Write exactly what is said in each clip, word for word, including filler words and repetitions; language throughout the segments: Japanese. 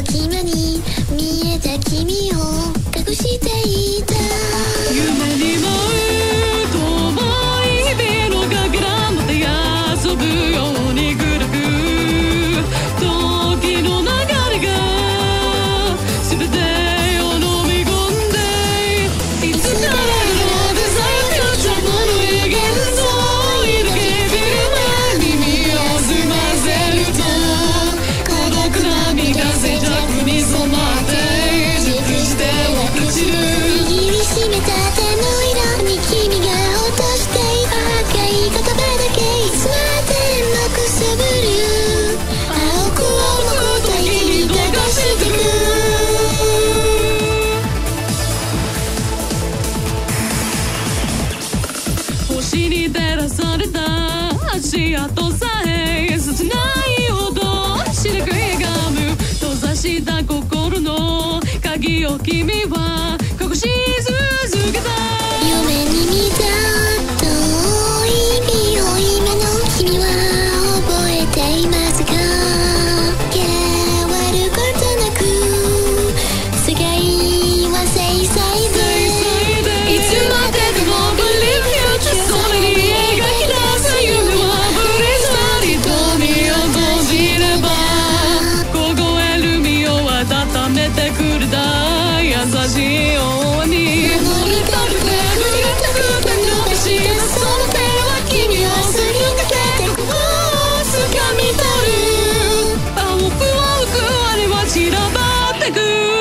隙間に見えた君を隠していた。 夢に舞う遠い日々のかけらもて遊ぶようにぐるぐる時の流れが全てを飲み込んでいつからのデザインフューチャーの現像いるけびる前に耳を澄ませると孤独な身が静寂に染まって熟して落ちる。 握りしめた手の色に君が落としていた赤い言葉だけいつまでもくすぶる。青く重く時に溶かしてく。 星に照らされた足跡さえ切ないほど白く歪む閉ざした心の鍵を君は隠し続けた。 夢に見た遠い日を今の君は覚えていますか。変わることなく世界は精彩でいつまででも Believe future それに描き出す夢はブレザリと身を閉じれば凍える身を温めてくれた優しいように守りたくて無理がたくて伸ばしてその手は君をすり抜けてここを掴み取る。 青く青くあれは散らばってく。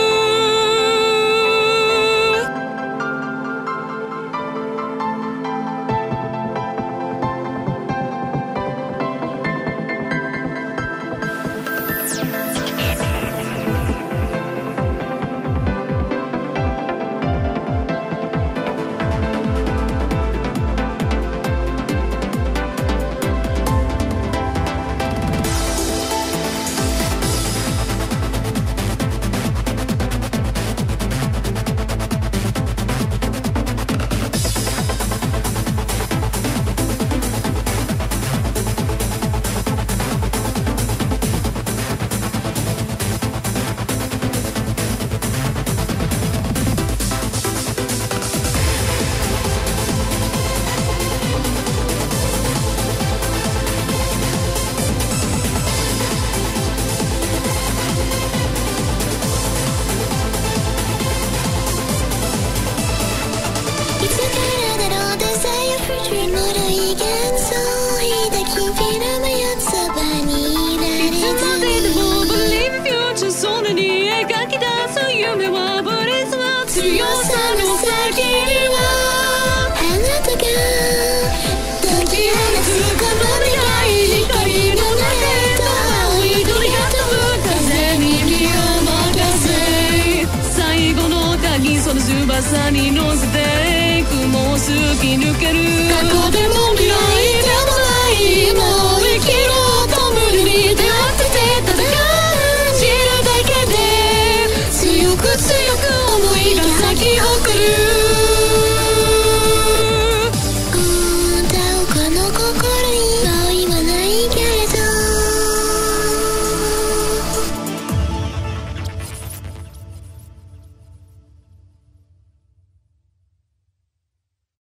いつからだろうデザイアフリー無類幻想抱きフィルムよそばにいられいつまででずもに Believe future それに描き出す夢はブレザー強さの先にはあなたが解き放つこの未来光の中へと青い鳥が飛ぶ風に身を任せ最後の鍵その翼に乗せて雲を突き抜ける。 過去でも未来